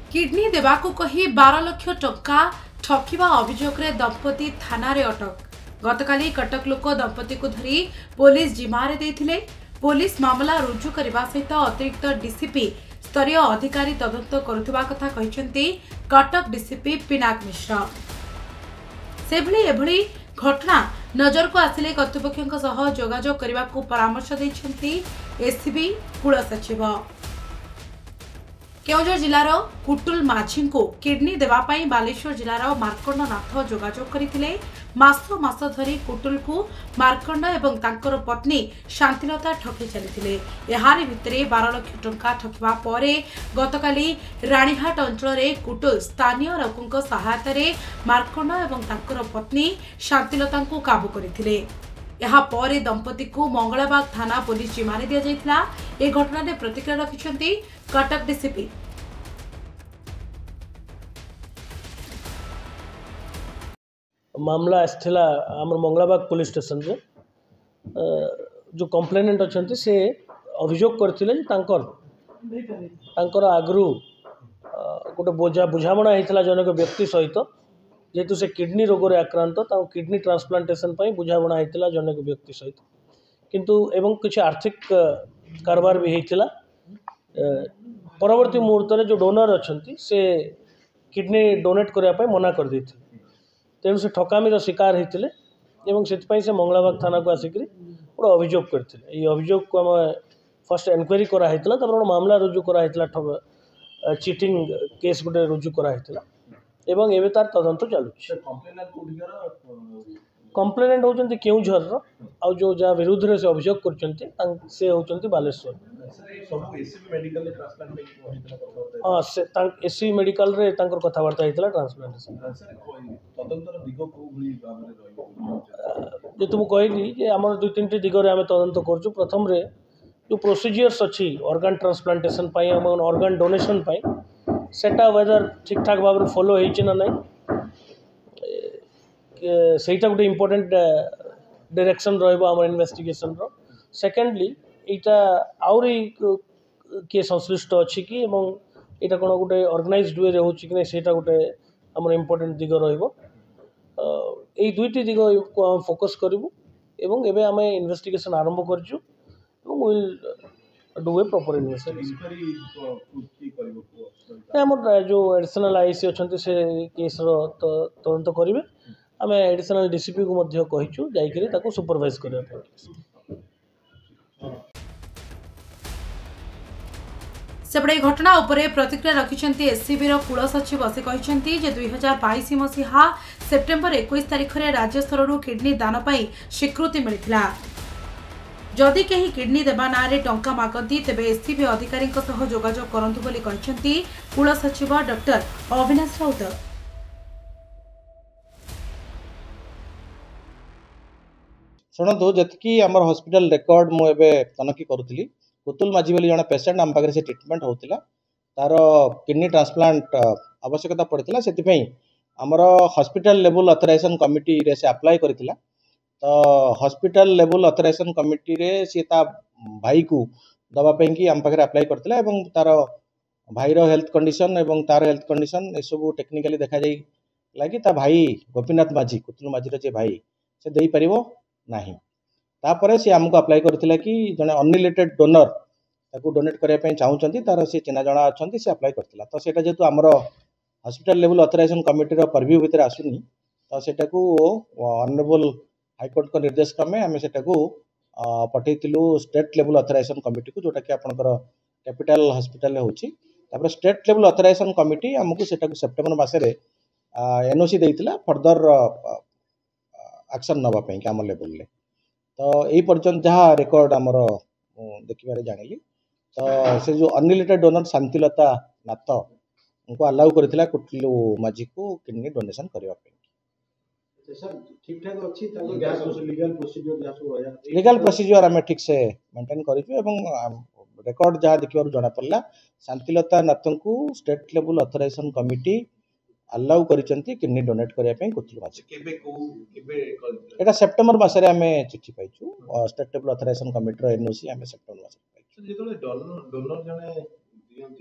Kidney देवाकू कही 12 लाख टंका ठकिबा अभियोग रे दंपति थाना रे अटक। गतकाली कटक लोक दंपति को धरी पुलिस जिम्मारे देथिले। पुलिस मामला रुजु करबा सहित अतिरिक्त डीसीपी स्तरीय अधिकारी तदंत करुवा कथा कहिसेंती कटक डीसीपी पिनाक मिश्र। सेभली एभली घटना नजर को आसिले कर्तृपक्षों सह जोगाजोग करने को परामर्श देइछंती एसीबी कुल सचिव। केउझर जिलार कुटुल माझी को किडनी देवाई बालेश्वर जिलार मार्कंड नाथ जोगाजोग करथिले। मास मास धरी कुटुल को मार्कंड एवं तांकर पत्नी शांतिलता ठकी चली। यार भितरे 12 लाख टंका ठकिबा परे गतकाली राणीहाट अंचल कुटुल स्थानीय लोकों सहायता मार्कंड एवं तांकर पत्नी शांतिलता को काबू करथिले। यहाँ पर दंपति को मंगलाबाग थाना पुलिस जिम्मारे दि जाइथिला। ए घटना रे प्रतिक्रिया रखिछंती कटक डीसीपी। मामला आसला आम मंगलाबाग पुलिस स्टेशन रे जो कंप्लेनेंट अच्छा से अभियोग करथिले तांकर आगरू गोटे बुझामणा होता जनक व्यक्ति सहित जेहेतु से किडनी रोग रे आक्रांत किडनी ट्रांसप्लांटेशन बुझामणा होता जनक व्यक्ति सहित किंतु एवं किसी आर्थिक कारबार भी होता। परवर्ती मुहूर्त में जो डोनर अच्छा से किडनी डोनेट करने मना कर देते तेणु से ठकामीर शिकार होते से मंगलाबाग थाना को आसिक गोटे अभियोग करते। ये अभियोग को आम फर्स्ट एनक्वारी कराई गोटे मामला रुजु कराई चीटिंग केस गोटे रुजु कराई एवं एवं तार तदंत चलुँ। कंप्लेनेंट होती केउझर आउ जो जहाँ विरुद्ध से अभियोग कर बालेश्वर। हाँ से एससी मेडिकल रे कथबार्ता होता ट्रांसप्लांटेशन जो तुम कहली आम 2-3 दिगरे आम तदंत कर। प्रथम रे जो प्रोसीजियर्स अच्छी ऑर्गन ट्रांसप्लांटेशन ऑर्गन डोनेशन सेटा वेदर ठीक ठाक भाव फॉलो होइछि ना नहीं सेटा गोटे इम्पोर्टेंट डायरेक्शन रहिबो इन्वेस्टिगेशन रो। सेकेंडली एटा आउरी किए संश्लिष्ट अच्छी कि यहाँ कौन गोटे ऑर्गेनाइज्ड वे हो सेटा गोटे आम इम्पोर्टेंट दिग रहिबो। एई दुईटी दिग को हम फोकस करूँ एवं एवं आम इन्वेस्टिगेशन आरंभ करछु will do a proper investigation. जो एडिशनल आईसी अच्छा से केस तदंत करेंगे आम एडिशनल डीसीपी को कहीचु जाकि सुपरवाइज करने। सेपटे घटना उपरे प्रतिक्रिया रखिछंती एससीबी रो कुल सचिव। से कहिछंती जे 2022 मसीहा सेप्टेम्बर 21 तारिख रे राज्य स्तर किडनी दान पई स्वीकृति मिलिथिला। जदि केही किडनी देबा ना रे टंका मागंती तेबे एससीबी अधिकारी सह जोगाजोग करंतु बोली कहिछंती कुल सचिव डॉक्टर अविनाश राउत। शुणु जी आम हॉस्पिटल रेकर्ड मुझे तनखी करुली कुतुल माझी बोली जड़े पेसेंट आम पाखे से ट्रिटमेंट होता तार किडनी ट्रांसप्लांट आवश्यकता पड़ता से आमर हॉस्पिटल लेवल ऑथराइजेशन कमिटी रे से अप्लाई करथिला। तो हॉस्पिटल लेवल ऑथराइजेशन कमिटी रे सी ता भाई को दवापाई कि आम पाखे अप्लाई करथिला एवं तार भाईर हेल्थ कंडीशन एवं तार हेल्थ कंडीशन ये सब टेक्निकाली देखा जाए कि ता भाई गोपीनाथ माझी कुतुल माझी जे भाई से दे पारिबो नहीं। तापर सी आमको अप्लाई करथिला कि जने अनरिलेटेड डोनर ताको डोनेट करने चाहूँगी तार सी चिन्ह जना अच्छा से अप्लाई करथिला। तो सेटा जेतु आमर हॉस्पिटल लेवल ऑथराइजेशन कमिटी रो परव्यू भितर आसुनी तो सेटा को ऑनरेबल हाईकोर्ट को निर्देश क्रमे आम सेटा को पठेइथिलु स्टेट लेवल ऑथराइजेशन कमिटी को जोटा कि आपनकर कैपिटल हॉस्पिटल होची। तापर स्टेट लेवल ऑथराइजेशन कमिटी आमको सेटा को सेप्टेम्बर मासरे एनओसी देइथिला फर्दर एक्शन नबा पई आम लेवल ले। तो यही पर्यंत जहाँ रेकर्ड आमर देखिबारे जानिली तो से जो अनरिलेटेड डोनर शांतिलता नाथ उनको अलाउ करथिला कुटलू माझी को किडनी डोनेशन करबा पे। सर ठीक ठाक अछि ताको गैस लीगल प्रोसीजर जहाँ सब रहया लीगल प्रोसीजर आम ठीक से मेंटेन करिछु एवं रेकर्ड जहाँ देखिबार जना पड़ला शांतिलता नाथ को state level authorization committee allow करिसंती किडनी डोनेट करबा पे कुतलू माझी एटा सेप्टेम्बर मासरे आम चिठी पाइछु स्टेट लेवल ऑथराइजेशन कमिटी रो एनओसी आम सेप्टेम्बर मासरे पाइछु। डोनर जने दियंती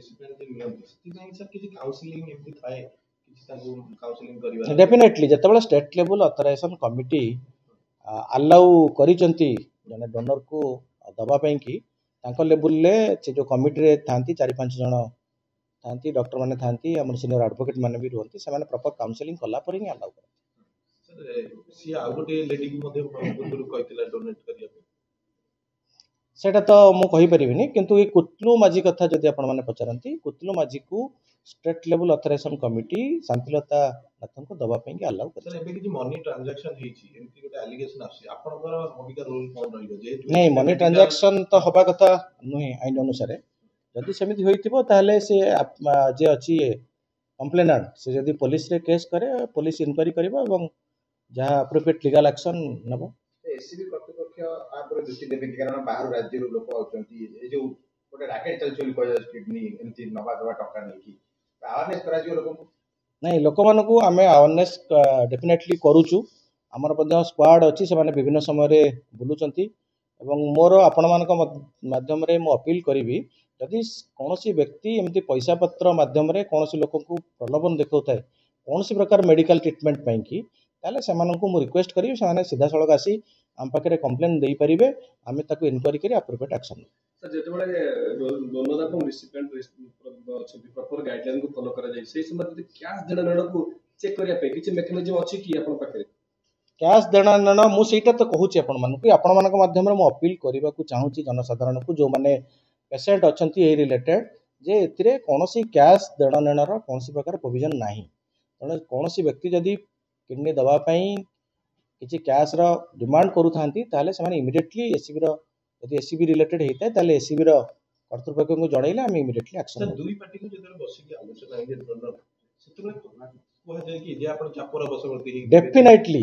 रिसिपिएंट जे नियंती ସେଥିପାଇଁ सर किछि काउंसलिंग एमती थाए किछि ताको काउंसलिंग करिवा डेफिनेटली जेतेबेले state level authorization committee allow करिसंती जने डोनर को दबा पई की तांको लेवल ले से जो कमिटी रे थांती 4-5 जण थांती डॉक्टर माने थांती हमर सीनियर एडवोकेट माने भी रहंती से माने प्रॉपर काउंसलिंग कला पर ही अलाउ कर सर सी आ गोटे लेडी की मध्ये पूर्व कहितला डोनेट करिया सेटा तो मु कहि परिबिनी किंतु ये कुतलू माझी कथा जदि आपण माने पचारंती कुतलू माझी को state level authorization committee Shantilata नाथन को दबा पई के अलाउ कर सर एबे कि मनी ट्रांजैक्शन हेची एमती गोटे एलिगेशन आसी आपनकर भूमिका रोल कोन रहिबो जे नहीं मनी ट्रांजैक्शन तो हबा कथा नुहे आइन अनुसार जदि सेमिति होइतिबो ताहले से जे अछि कंप्लेनेंट से जदि पुलिस रे केस करे पुलिस इंक्वायरी करबो एवं जहां एप्रोप्रिएट लीगल एक्शन नबो एससीबी कर्तृपक्ष आपर दृष्टि देबे कारण बाहर राज्य रो लोक आउचंती ए जो गोटे रैकेट चलचोली कह किडनी एमती नवा दवा टका नै की अवेयरनेस करा जो लोक नहीं लोक मानक आम अवेयरनेस डेफिनेटली करूचु आमर स्क्वाड अच्छी से माने विभिन्न समय रे बुलुचंती एवं मोर आपण मानक माध्यम रे मु अपील करिवि जदि कोनोसी व्यक्ति एमती पैसा पत्र माध्यम रे कोनोसी लोक को प्रलोभन देखौताय कोनोसी प्रकार मेडिकल ट्रीटमेंट पई की ताले सेमानकु मु रिक्वेस्ट करिवि सेमाने सीधा सळग आसी आम पाखे कंप्लेन दे पारे आम ताक इनक्वारी करी एप्रोप्रिएट एक्शन सर जेतेबेले डोनर एवं रिसिपिएंट अछि प्रॉपर गाइडलाइन को फॉलो करा जाय से समय जदि कैश देना नेण को चेक करिया पे किछि मेकैनिज्म अछि कि आपन पाखे कैश देना नेण मु सेटा तो कहूची आपण मानकु आपण मानक माध्यम रे मु अपील करबा को चाहूची जनसाधारण को जो माने पेशेंट अछंती ए रिलेटेड जे एथिरे कोनोसी कैश देना नेण रो कोनोसी प्रकार प्रोविजन नाही तने कोनोसी व्यक्ति जदि किडनी दवा पई किछि कैश रो डिमांड करू थांती ताले से माने इमीडिएटली एसीबी रो यदि एसीबी रिलेटेड हेता ताले एसीबी रो कर्तृपक्ष को जणैले हम इमीडिएटली एक्शन सर दुई पार्टी को जदि बसी के आलोचना हे डोनर सेतबे कोहा जाय कि जे आपण चापर बसवर्ती डेफिनेटली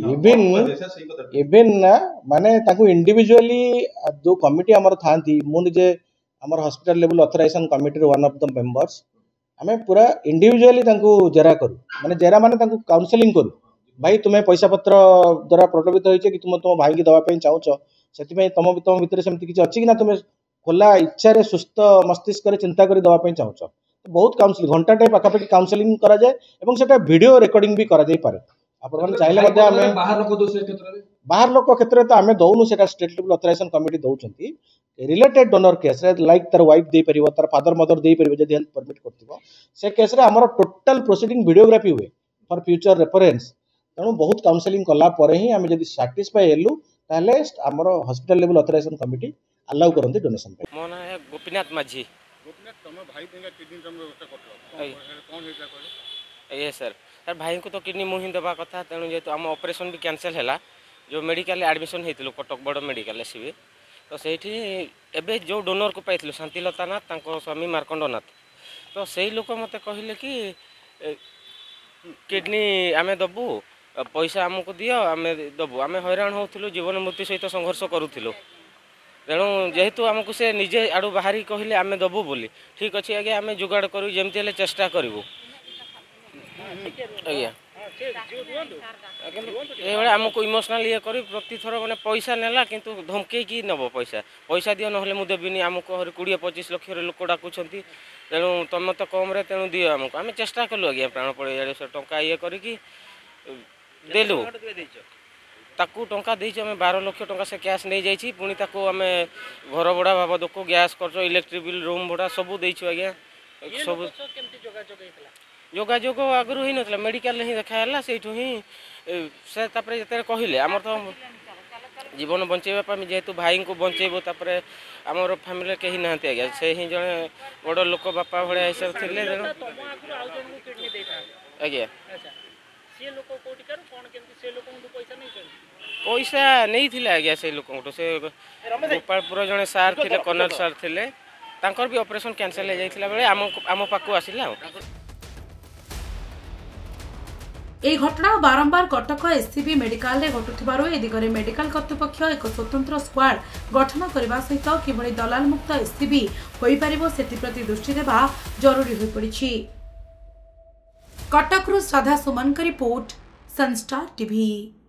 इवन माने ताकू इंडिविजुअली जो कमिटी हमर थांती मु जे हमर हॉस्पिटल लेवल ऑथराइजेशन कमिटी रो वन ऑफ द मेंबर्स हमें पूरा इंडिविजुअली ताकू जेरा करू माने जेरा माने ताकू काउंसलिंग करू भाई तुम्हें पैसा पत्र द्वारा प्रलोभित होइछे कि तुम तुम भाई की दवा पे चाहूछ से तुम भीतर सेमती किछि अछि कि ना तुम खोला इच्छा रे सुस्थ मस्तिष्क रे चिंता करी दवा पे चाहूछ तो बहुत काउंसलिंग घंटा टाइप पाखापाखि काउंसलिंग करा जाए एवं सेटा वीडियो रिकॉर्डिंग भी करा जाई पारे आपण माने चाहिले मध्ये हमें बाहर लोक क्षेत्र रे तो हमें दउनु सेटा स्टेट लेवल ऑथराइजेशन कमिटी दउचंती रिलेटेड डोनर केस रे लाइक तार वाइफ दे परिबो तार फादर मदर दे परिबो जदि हेल्थ परमिट करथिबो से केस रे हमर टोटल प्रोसीडिंग वीडियोग्राफी हुए फॉर फ्यूचर रेफरेंस तेणु बहुत काउंसलिंग कला परे ही आम जब साटिस्फाई हेलु ताले हमर hospital level authorization committee allow करंती डोनेशन पे मो ना है गोपीनाथ माझी तम भाई देगा किडनी तम व्यवस्था करलो कोन हेता कहले ये सर भाई को तो किडनी मुहि देबा कथा तेणु जेतु आम ऑपरेशन भी कैंसिल हैला जो मेडिकल एडमिशन हेतिलो कटक बड़ मेडिकल एसीबी तो सेठी एबे जो डोनर को पाइथिलो शांतिलता नाथ तांको स्वामी मार्कंड नाथ तो सेही लोक मते कहिले कि किडनी आमे दबु पैसा आमको दियो आमे दबु आमे हैरान होउथिलो जीवन मृत्यु सहित संघर्ष करूथिलो तेणु जेहेतु आमको से निजे आड़ू बाहरी कहले आमे दबु बोली ठीक अच्छे आगे आमे जुगाड़ करू जेमती हेले चेष्टा करू आज्ञा ये आमको इमोशनाल ये कर प्रति थर मैंने पैसा नेला किंतु धमके की नब पैसा पैसा दियो ना मुझे देवी आमको 20-25 लाख लोक डाकुंट तेणु तुम तो कम रे तेणु दियो आमको आम चेष्टा कलु आज्ञा प्राण पड़े टंका ये करके देलु ताकू टंका देइछ हमें 12 लाख टंका से कैश नहीं जाइछि पुणी ताकू हमें घर भड़ा बाबद को गैस खर्च इलेक्ट्रिक बिल रूम भड़ा सब देइछु आज्ञा सब जोगाजोग आगु ही ना मेडिकल ही देखाला से से कहले आम तो जीवन बंचेबा जेहेतु भाई को बंचेबो तापरे आमर फैमिली कहीं ना आज्ञा से ही जड़े बड़ लोक बापा भाया हिसाब थे आज्ञा पैसा नहीं थिले आज्ञा से लोक से गोपालपुर जड़े सार थे कर्नल सार थे भी ऑपरेशन कैंसिल हो जाता बेले आम पाक आसला এই ঘটনা বারম্বার কটক এসসিবি মেডিকাল রে ঘটুথিবারু এ দিগরে মেডিকাল কর্তৃপক্ষ এক স্বতন্ত্র স্কোয়াড গঠন করিবা সহিত কিভଳି দলাল মুক্ত এসসিবি होई परिबो सेति प्रति दृष्टि देबा जरूरी होई पड़िछि। कटक रु श्रद्धा सुमन का रिपोर्ट सनस्टार टीवी।